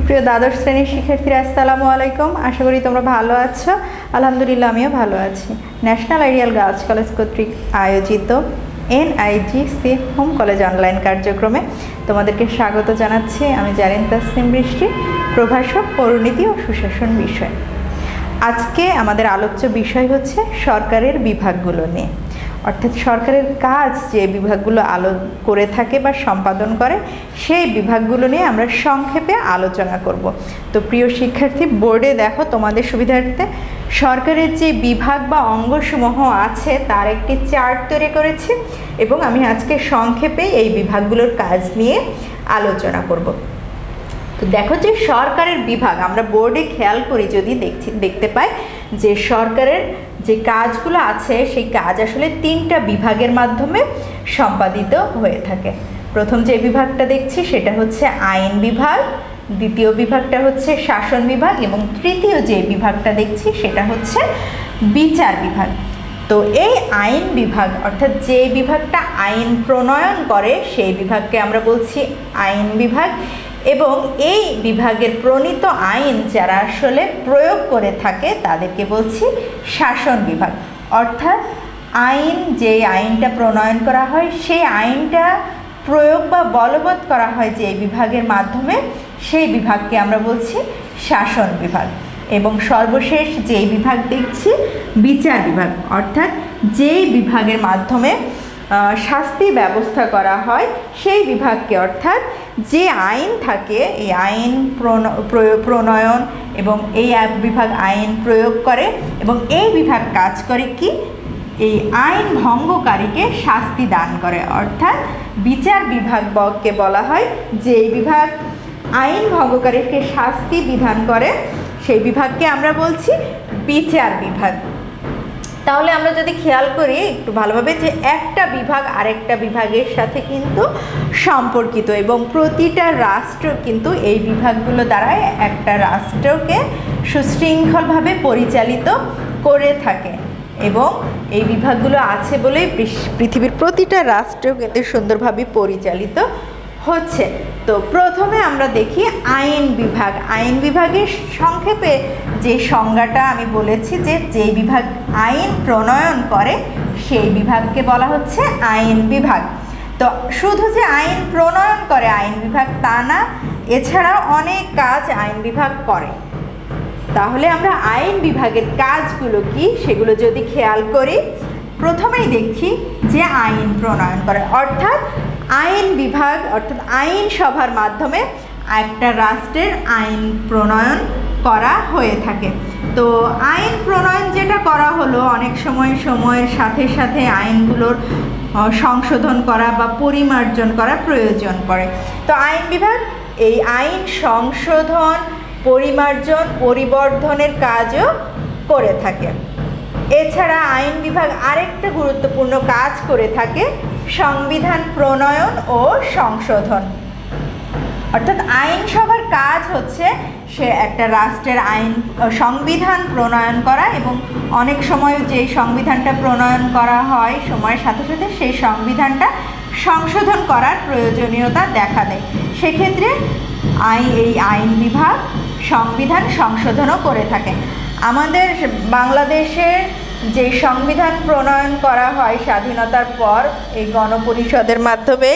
সুপ্রিয় দ্বাদশ শ্রেণীর শিক্ষার্থীরা আসসালামু আলাইকুম। আশা করি তোমরা ভালো আছো। আলহামদুলিল্লাহ আমিও ভালো আছি। ন্যাশনাল আইডিয়াল গার্লস কলেজ কর্তৃক আয়োজিত NIGC হোম কলেজ অনলাইন কার্যক্রমে তোমাদেরকে স্বাগত জানাচ্ছি। আমি জারিন তাসনিম বৃষ্টি, প্রভাষক পৌরনীতি ও সুশাসন বিষয়। আজকে আমাদের আলোচ্য বিষয় হচ্ছে সরকারের বিভাগগুলো নিয়ে, অর্থাৎ সরকারের কাজ যে বিভাগগুলো করে থাকে বা সম্পাদন করে সেই বিভাগগুলো নিয়ে আমরা সংক্ষেপে আলোচনা করব। তো প্রিয় শিক্ষার্থী, বোর্ডে দেখো তোমাদের সুবিধার্থে সরকারের যে বিভাগ বা অঙ্গসমূহ আছে তার একটি চার্ট তৈরি করেছি এবং আমি আজকে সংক্ষেপে এই বিভাগগুলোর কাজ নিয়ে আলোচনা করব। তো দেখো যে সরকারের বিভাগ আমরা বোর্ডে খেয়াল করি, যদি দেখতে পাই যে সরকারের যে কাজগুলো আছে সেই কাজ আসলে তিনটা বিভাগের মাধ্যমে সম্পাদিত হয়ে থাকে। প্রথম যে বিভাগটা দেখছি সেটা হচ্ছে আইন বিভাগ, দ্বিতীয় বিভাগটা হচ্ছে শাসন বিভাগ এবং তৃতীয় যে বিভাগটা দেখছি সেটা হচ্ছে বিচার বিভাগ। তো এই আইন বিভাগ অর্থাৎ যে বিভাগটা আইন প্রণয়ন করে সেই বিভাগকে আমরা বলছি আইন বিভাগ, এবং এই বিভাগের প্রণীত আইন যারা আসলে প্রয়োগ করে থাকে তাদেরকে বলছি শাসন বিভাগ। অর্থাৎ যে আইনটা প্রণয়ন করা হয় সেই আইনটা প্রয়োগ বা বলবৎ করা হয় যে বিভাগের মাধ্যমে সেই বিভাগকে আমরা বলছি শাসন বিভাগ। এবং সর্বশেষ যেই বিভাগ দেখছি বিচার বিভাগ, অর্থাৎ যেই বিভাগের মাধ্যমে শাস্তি ব্যবস্থা করা হয় সেই বিভাগকে, অর্থাৎ যে আইন থাকে এই আইন প্রণয়ন এবং এই বিভাগ আইন প্রয়োগ করে এবং এই বিভাগ কাজ করে কি, এই আইন ভঙ্গকারীকে শাস্তি দান করে। অর্থাৎ বিচার বিভাগকে বলা হয় যে বিভাগ আইন ভঙ্গকারীকে শাস্তি বিধান করে সেই বিভাগকে আমরা বলছি বিচার বিভাগ। তাহলে আমরা যদি খেয়াল করি একটু ভালোভাবে যে একটা বিভাগ আরেকটা বিভাগের সাথে কিন্তু সম্পর্কিত এবং প্রতিটা রাষ্ট্র কিন্তু এই বিভাগগুলো দ্বারাই একটা রাষ্ট্রকে সুশৃঙ্খলভাবে পরিচালিত করে থাকে এবং এই বিভাগগুলো আছে বলেই পৃথিবীর প্রতিটা রাষ্ট্র কিন্তু সুন্দরভাবে পরিচালিত হচ্ছে। তো প্রথমে আমরা দেখি আইন বিভাগ। আইন বিভাগের সংক্ষেপে যে সংজ্ঞাটা আমি বলেছি যে বিভাগ আইন প্রণয়ন করে সেই বিভাগকে বলা হচ্ছে আইন বিভাগ। তো শুধু যে আইন প্রণয়ন করে আইন বিভাগ তা না, এছাড়াও অনেক কাজ আইন বিভাগ করে। তাহলে আমরা আইন বিভাগের কাজগুলো কি সেগুলো যদি খেয়াল করি, প্রথমেই দেখি যে আইন প্রণয়ন করে, অর্থাৎ আইন বিভাগ অর্থাৎ আইন সভার মাধ্যমে একটা রাষ্ট্রের আইন প্রণয়ন করা হয়ে থাকে। তো আইন প্রণয়ন যেটা করা হলো অনেক সময়ের সাথে সাথে আইনগুলোর সংশোধন করা বা পরিমার্জন করা প্রয়োজন পড়ে। তো আইন বিভাগ এই আইন সংশোধন, পরিমার্জন, পরিবর্ধনের কাজও করে থাকে। এছাড়া আইন বিভাগ আরেকটা গুরুত্বপূর্ণ কাজ করে থাকে সংবিধান প্রণয়ন ও সংশোধন। অর্থাৎ আইনসভার কাজ হচ্ছে সে একটা রাষ্ট্রের সংবিধান প্রণয়ন করা এবং অনেক সময় যে সংবিধানটা প্রণয়ন করা হয় সময়ের সাথে সাথে সেই সংবিধানটা সংশোধন করার প্রয়োজনীয়তা দেখা দেয়। সেক্ষেত্রে এই আইন বিভাগ সংবিধান সংশোধনও করে থাকে। আমাদের বাংলাদেশের যে সংবিধান প্রণয়ন করা হয় স্বাধীনতার পর এই গণপরিষদের মাধ্যমে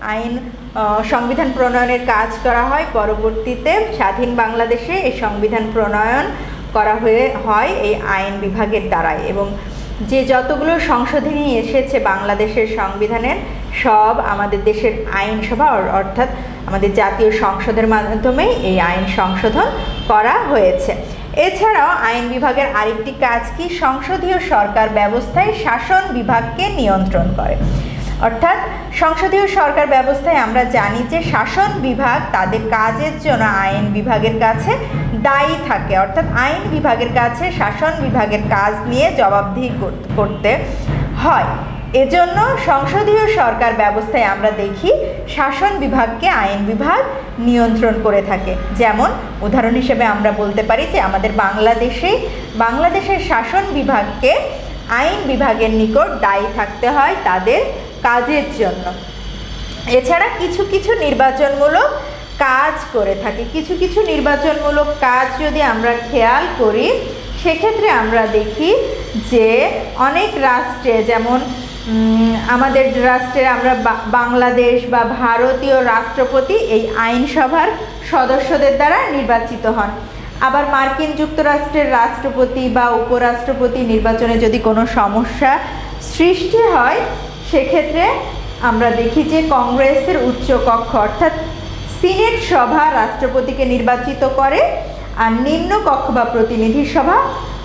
সংবিধান প্রণয়নের কাজ করা হয়। পরবর্তীতে স্বাধীন বাংলাদেশে এই সংবিধান প্রণয়ন করা হয় এই আইন বিভাগের দ্বারাই, এবং যে যতগুলো সংশোধনী এসেছে বাংলাদেশের সংবিধানের সব আমাদের দেশের আইনসভা অর্থাৎ আমাদের জাতীয় সংসদের মাধ্যমে এই আইন সংশোধন করা হয়েছে। এছাড়াও আইন বিভাগের আরেকটি কাজ কি, সংসদীয় সরকার ব্যবস্থায় শাসন বিভাগকে নিয়ন্ত্রণ করে। অর্থাৎ সংসদীয় সরকার ব্যবস্থায় আমরা জানি যে শাসন বিভাগ তাদের কাজের জন্য আইন বিভাগের কাছে দায়ী থাকে। অর্থাৎ আইন বিভাগের কাছে শাসন বিভাগের কাজ নিয়ে জবাবদিহি করতে হয়। এজন্য সংসদীয় সরকার ব্যবস্থায় আমরা দেখি শাসন বিভাগকে আইন বিভাগ নিয়ন্ত্রণ করে থাকে। যেমন উদাহরণ হিসেবে আমরা বলতে পারি যে আমাদের বাংলাদেশের শাসন বিভাগকে আইন বিভাগের নিকট দায়ী থাকতে হয় তাদের কাজের জন্য। এছাড়া কিছু নির্বাচনমূলক কাজ করে থাকে। কিছু কিছু নির্বাচনমূলক কাজ যদি আমরা খেয়াল করি সেক্ষেত্রে আমরা দেখি যে অনেক রাষ্ট্রে, যেমন আমাদের রাষ্ট্রে আমরা বাংলাদেশ বা ভারতীয় রাষ্ট্রপতি এই আইনসভার সদস্যদের দ্বারা নির্বাচিত হন। আবার মার্কিন যুক্তরাষ্ট্রের রাষ্ট্রপতি বা উপরাষ্ট্রপতি নির্বাচনে যদি কোনো সমস্যা সৃষ্টি হয় সেক্ষেত্রে আমরা দেখি যে কংগ্রেসের উচ্চকক্ষ অর্থাৎ সিনেট সভা রাষ্ট্রপতিকে নির্বাচিত করে, আর নিম্ন কক্ষ বা প্রতিনিধি সভা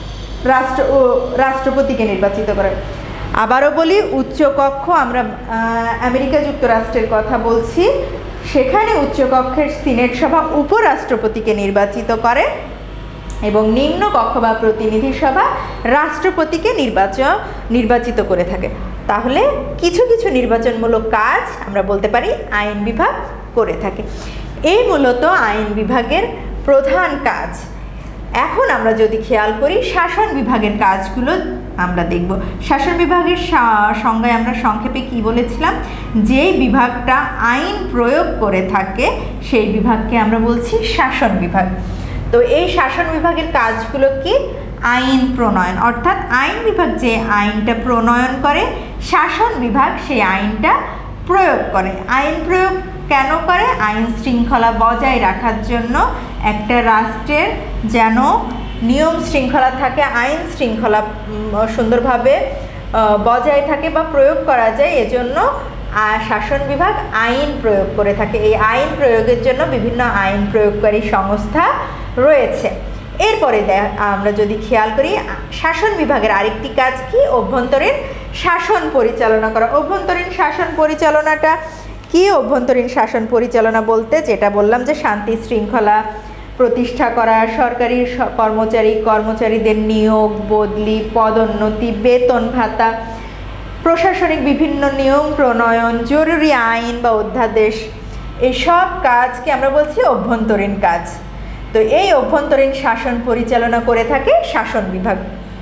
রাষ্ট্রপতিকে নির্বাচিত করে। আবারও বলি, উচ্চকক্ষ আমরা আমেরিকা যুক্তরাষ্ট্রের কথা বলছি, সেখানে উচ্চকক্ষের সিনেট সভা উপরাষ্ট্রপতিকে নির্বাচিত করে এবং নিম্ন কক্ষ বা প্রতিনিধি সভা রাষ্ট্রপতিকে নির্বাচিত করে থাকে। তাহলে কিছু কিছু নির্বাচনমূলক কাজ আমরা বলতে পারি আইন বিভাগ করে থাকে। এই মূলত আইন বিভাগের প্রধান কাজ। এখন আমরা যদি খেয়াল করি শাসন বিভাগের কাজগুলো আমরা দেখব। শাসন বিভাগের সংজ্ঞায় আমরা সংক্ষেপে কি বলেছিলাম, যেই বিভাগটা আইন প্রয়োগ করে থাকে সেই বিভাগকে আমরা বলছি শাসন বিভাগ। তো এই শাসন বিভাগের কাজগুলো কি? আইন প্রণয়ন, অর্থাৎ আইন বিভাগ যে আইনটা প্রণয়ন করে শাসন বিভাগ সেই আইনটা প্রয়োগ করে। আইন প্রয়োগ কেন করে? আইন শৃঙ্খলা বজায় রাখার জন্য, একটা রাষ্ট্রের যেন নিয়ম শৃঙ্খলা থাকে, আইন শৃঙ্খলা সুন্দরভাবে বজায় থাকে বা প্রয়োগ করা যায়, এজন্য শাসন বিভাগ আইন প্রয়োগ করে থাকে। এই আইন প্রয়োগের জন্য বিভিন্ন আইন প্রয়োগকারী সংস্থা রয়েছে। এরপরে আমরা যদি খেয়াল করি শাসন বিভাগের আরেকটি কাজ কি? অভ্যন্তরীণ শাসন পরিচালনা করা। অভ্যন্তরীণ শাসন পরিচালনাটা কি? অভ্যন্তরীণ শাসন পরিচালনা বলতে যেটা বললাম যে শান্তি শৃঙ্খলা প্রতিষ্ঠা করা, সরকারি কর্মচারীদের নিয়োগ, বদলি, পদোন্নতি, বেতন ভাতা, প্রশাসনিক বিভিন্ন নিয়ম প্রণয়ন, জরুরি আইন বা অধ্যাদেশ, এসব কাজকে আমরা বলছি অভ্যন্তরীণ কাজ। তো এই অভ্যন্তরীণ শাসন পরিচালনা করে থাকে শাসন বিভাগ।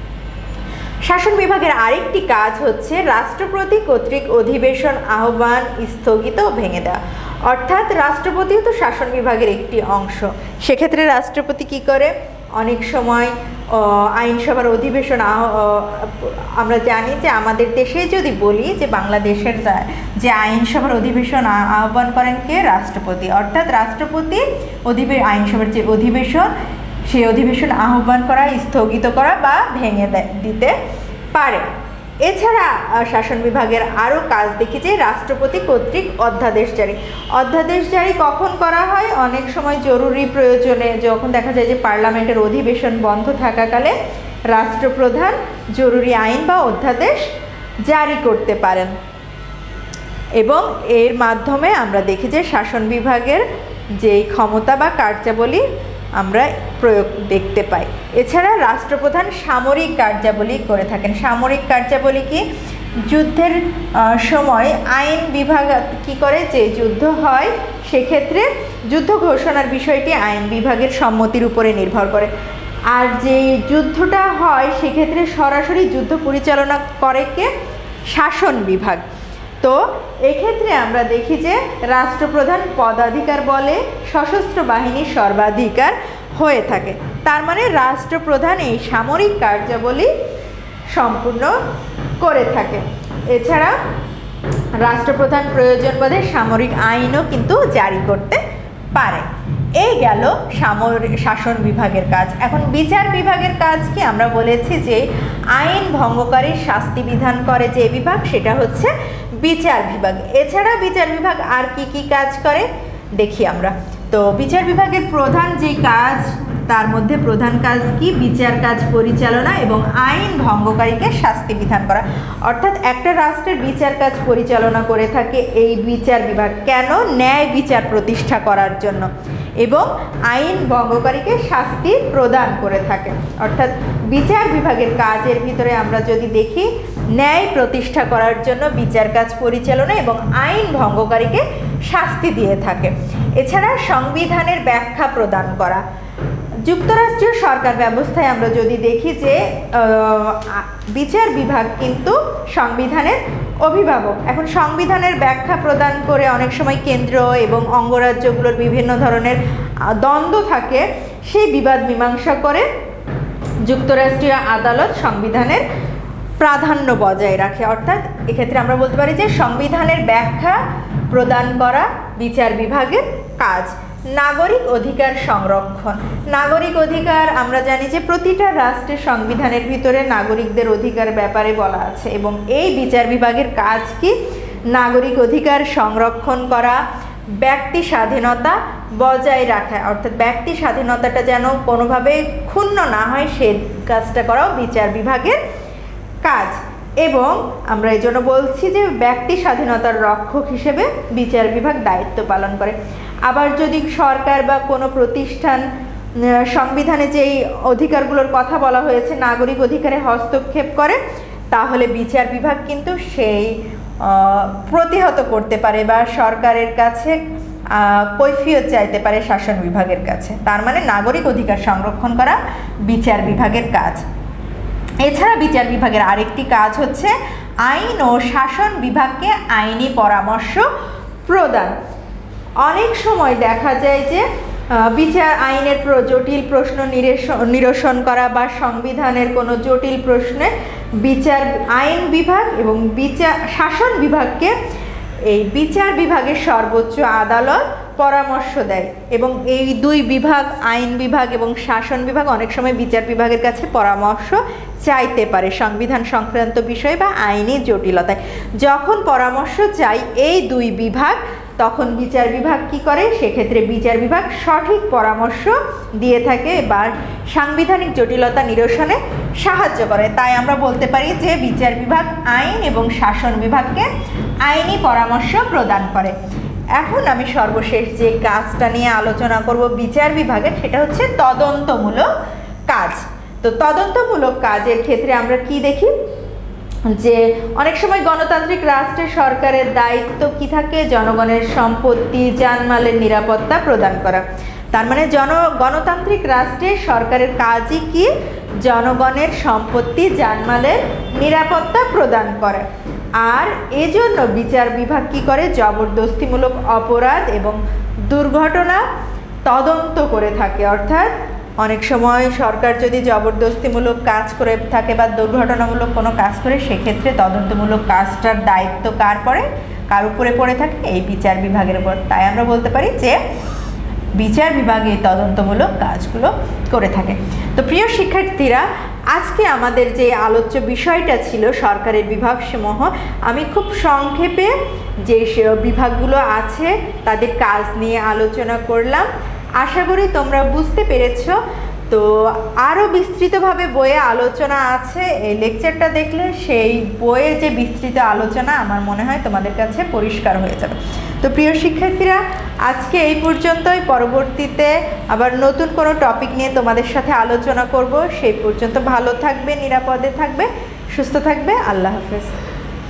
শাসন বিভাগের আরেকটি কাজ হচ্ছে রাষ্ট্রপতি কর্তৃক অধিবেশন আহ্বান, স্থগিত ও ভেঙে দেওয়া। অর্থাৎ রাষ্ট্রপতিও তো শাসন বিভাগের একটি অংশ। সেক্ষেত্রে রাষ্ট্রপতি কি করে? অনেক সময় আইনসভার অধিবেশন, আমরা জানি যে আমাদের দেশে যদি বলি যে বাংলাদেশের যে আইনসভার অধিবেশন আহ্বান করেন কে? রাষ্ট্রপতি। অর্থাৎ রাষ্ট্রপতি আইনসভার যে অধিবেশন সেই অধিবেশন আহ্বান করা, স্থগিত করা বা ভেঙে দিতে পারে। এছাড়া শাসন বিভাগের আরও কাজ দেখি যে রাষ্ট্রপতি কর্তৃক অধ্যাদেশ জারি। অধ্যাদেশ জারি কখন করা হয়? অনেক সময় জরুরি প্রয়োজনে, যখন দেখা যায় যে পার্লামেন্টের অধিবেশন বন্ধ থাকাকালে রাষ্ট্রপ্রধান জরুরি আইন বা অধ্যাদেশ জারি করতে পারেন এবং এর মাধ্যমে আমরা দেখি যে শাসন বিভাগের যেই ক্ষমতা বা কার্যাবলী আমরা প্রয়োগ দেখতে পাই। এছাড়া রাষ্ট্রপ্রধান সামরিক কার্যাবলী করে থাকেন। সামরিক কার্যাবলী কি? যুদ্ধের সময় আইন বিভাগ কি করে? যে যুদ্ধ হয় সেক্ষেত্রে যুদ্ধ ঘোষণার বিষয়টি আইন বিভাগের সম্মতির উপরে নির্ভর করে। আর যে যুদ্ধটা হয় সেক্ষেত্রে সরাসরি যুদ্ধ পরিচালনা করে কে? শাসন বিভাগ। তো এক্ষেত্রে আমরা দেখি যে রাষ্ট্রপ্রধান পদাধিকার বলে সশস্ত্র বাহিনীর সর্বাধিকার হয়ে থাকে। তার মানে রাষ্ট্রপ্রধান এই সামরিক কার্যাবলী সম্পূর্ণ করে থাকে। এছাড়া রাষ্ট্রপ্রধান প্রয়োজন বোধে সামরিক আইনও কিন্তু জারি করতে পারে। এই গেল শাসন বিভাগের কাজ। এখন বিচার বিভাগের কাজ কি? আমরা বলেছি যে আইন ভঙ্গকারীর শাস্তি বিধান করে যে বিভাগ, সেটা হচ্ছে বিচার বিভাগ। এছাড়া বিচার বিভাগ আর কি কি কাজ করে দেখি আমরা। তো বিচার বিভাগের প্রধান যে কাজ, তার মধ্যে প্রধান কাজ কি? বিচার কাজ পরিচালনা এবং আইন ভঙ্গকারীকে শাস্তি বিধান করা। অর্থাৎ একটা রাষ্ট্রের বিচার কাজ পরিচালনা করে থাকে এই বিচার বিভাগ। কেন? ন্যায় বিচার প্রতিষ্ঠা করার জন্য এবং আইন ভঙ্গকারীকে শাস্তি প্রদান করে থাকে। অর্থাৎ বিচার বিভাগের কাজের ভিতরে আমরা যদি দেখি ন্যায় প্রতিষ্ঠা করার জন্য বিচার কাজ পরিচালনা এবং আইন ভঙ্গকারীকে শাস্তি দিয়ে থাকে। এছাড়া সংবিধানের ব্যাখ্যা প্রদান করা। যুক্তরাষ্ট্রীয় সরকার ব্যবস্থায় আমরা যদি দেখি যে বিচার বিভাগ কিন্তু সংবিধানের অভিভাবক। এখন সংবিধানের ব্যাখ্যা প্রদান করে অনেক সময় কেন্দ্র এবং অঙ্গরাজ্যগুলোর বিভিন্ন ধরনের দ্বন্দ্ব থাকে, সেই বিবাদ মীমাংসা করে যুক্তরাষ্ট্রীয় আদালত সংবিধানের প্রাধান্য বজায় রাখে। অর্থাৎ এক্ষেত্রে আমরা বলতে পারি যে সংবিধানের ব্যাখ্যা প্রদান করা বিচার বিভাগের কাজ। নাগরিক অধিকার সংরক্ষণ। নাগরিক অধিকার আমরা জানি যে প্রতিটা রাষ্ট্রের সংবিধানের ভিতরে নাগরিকদের অধিকার ব্যাপারে বলা আছে, এবং এই বিচার বিভাগের কাজ কি? নাগরিক অধিকার সংরক্ষণ করা, ব্যক্তি স্বাধীনতা বজায় রাখা, অর্থাৎ ব্যক্তি স্বাধীনতাটা যেন কোনোভাবে ক্ষুণ্ণ না হয় সেই কাজটা করাও বিচার বিভাগের কাজ। এবং আমরা এই জন্য বলছি যে ব্যক্তি স্বাধীনতার রক্ষক হিসেবে বিচার বিভাগ দায়িত্ব পালন করে। আবার যদি সরকার বা কোনো প্রতিষ্ঠান সংবিধানে যেই অধিকারগুলোর কথা বলা হয়েছে নাগরিক অধিকারে হস্তক্ষেপ করে, তাহলে বিচার বিভাগ কিন্তু সেই প্রতিহত করতে পারে বা সরকারের কাছে কৈফিয়ত চাইতে পারে শাসন বিভাগের কাছে। তার মানে নাগরিক অধিকার সংরক্ষণ করা বিচার বিভাগের কাজ। এছাড়া বিচার বিভাগের আরেকটি কাজ হচ্ছে আইন ও শাসন বিভাগকে আইনি পরামর্শ প্রদান। অনেক সময় দেখা যায় যে বিচার আইনের জটিল প্রশ্ন নিরসন করা বা সংবিধানের কোনো জটিল প্রশ্নে বিচার আইন বিভাগ এবং শাসন বিভাগকে এই বিচার বিভাগের সর্বোচ্চ আদালত পরামর্শ দেয়, এবং এই দুই বিভাগ আইন বিভাগ এবং শাসন বিভাগ অনেক সময় বিচার বিভাগের কাছে পরামর্শ চাইতে পারে সংবিধান সংক্রান্ত বিষয় বা আইনি জটিলতায়। যখন পরামর্শ চাই এই দুই বিভাগ, তখন বিচার বিভাগ কি করে? সেক্ষেত্রে বিচার বিভাগ সঠিক পরামর্শ দিয়ে থাকে বা সাংবিধানিক জটিলতা নিরসনে সাহায্য করে। তাই আমরা বলতে পারি যে বিচার বিভাগ আইন এবং শাসন বিভাগকে আইনি পরামর্শ প্রদান করে। এখন আমি সর্বশেষ যে কাজটা নিয়ে আলোচনা করব বিচার বিভাগের, সেটা হচ্ছে তদন্তমূলক কাজ। তো তদন্তমূলক কাজের ক্ষেত্রে আমরা কি দেখি যে অনেক সময় গণতান্ত্রিক রাষ্ট্রে সরকারের দায়িত্ব কি থাকে? জনগণের সম্পত্তি জানমালের নিরাপত্তা প্রদান করা। তার মানে গণতান্ত্রিক রাষ্ট্রে সরকারের কাজই কি? জনগণের সম্পত্তি জানমালের নিরাপত্তা প্রদান করে। আর এজন্য বিচার বিভাগ কি করে? জবরদস্তিমূলক অপরাধ এবং দুর্ঘটনা তদন্ত করে থাকে। অর্থাৎ অনেক সময় সরকার যদি জবরদস্তিমূলক কাজ করে থাকে বা দুর্ঘটনামূলক কোনো কাজ করে, সেক্ষেত্রে তদন্তমূলক কাজটার দায়িত্ব কার উপরে পড়ে থাকে? এই বিচার বিভাগের উপর। তাই আমরা বলতে পারি যে বিচার বিভাগ এই তদন্তমূলক কাজগুলো করে থাকে। তো প্রিয় শিক্ষার্থীরা, আজকে আমাদের যে আলোচ্য বিষয়টা ছিল সরকারের বিভাগসমূহ, আমি খুব সংক্ষেপে যে বিভাগগুলো আছে তাদের কাজ নিয়ে আলোচনা করলাম। আশা করি তোমরা বুঝতে পেরেছ। তো আরও বিস্তৃতভাবে বইয়ে আলোচনা আছে, এই লেকচারটা দেখলে সেই বইয়ের যে বিস্তৃত আলোচনা আমার মনে হয় তোমাদের কাছে পরিষ্কার হয়ে যাবে। তো প্রিয় শিক্ষার্থীরা, আজকে এই পর্যন্তই। পরবর্তীতে আবার নতুন কোনো টপিক নিয়ে তোমাদের সাথে আলোচনা করব। সেই পর্যন্ত ভালো থাকবে, নিরাপদে থাকবে, সুস্থ থাকবে। আল্লাহ হাফেজ।